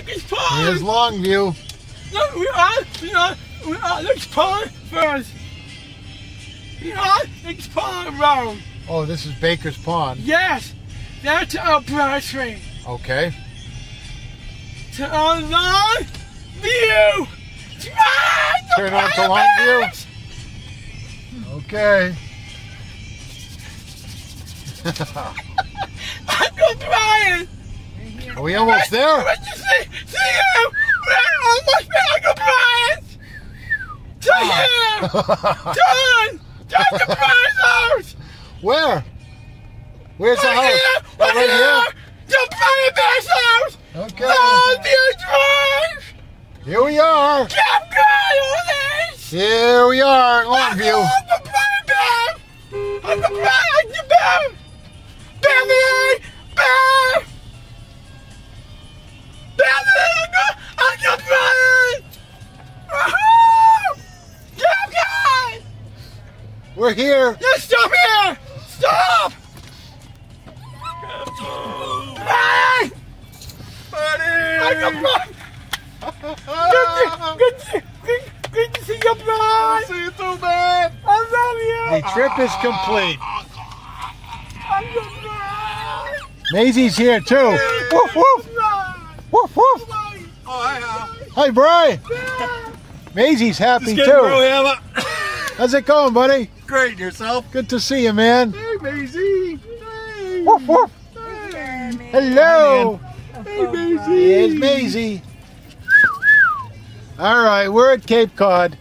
Baker's Pond. Here's Longview. Look, let's pond first. It's Pond Road. Oh, this is Baker's Pond. Yes, that's our Broad Street. Okay. To our Longview. Turn on to Longview. Okay. Uncle Brian. Are we almost there? Let's just see you. We're almost at Uncle Brian. Turn here. Turn to Brian's house. Where? Where's the house? Here, Oh, right here? To Brian Bear's house. Okay. Longview Drive. Here we are. Keep going on this. Here we are, Longview. Uncle Brian Bear. Uncle Brian Bear. Bear. Uncle Brian. Keep going. We're here. Just stop here. Stop. Brian. Uncle Brian. Good to see you, Brian. See you too, man. I love you. The trip is complete. Uncle Brian. Maisie's here too. Woof woof. Woof woof. Oh, hi. Hi, Brian. Maisie's happy too. How's it going, buddy? Great, yourself? Good to see you, man. Hey, Maisie. Hey. Woof woof. Hey. Hello. Hey, Maisie. Here's Maisie. All right, we're at Cape Cod.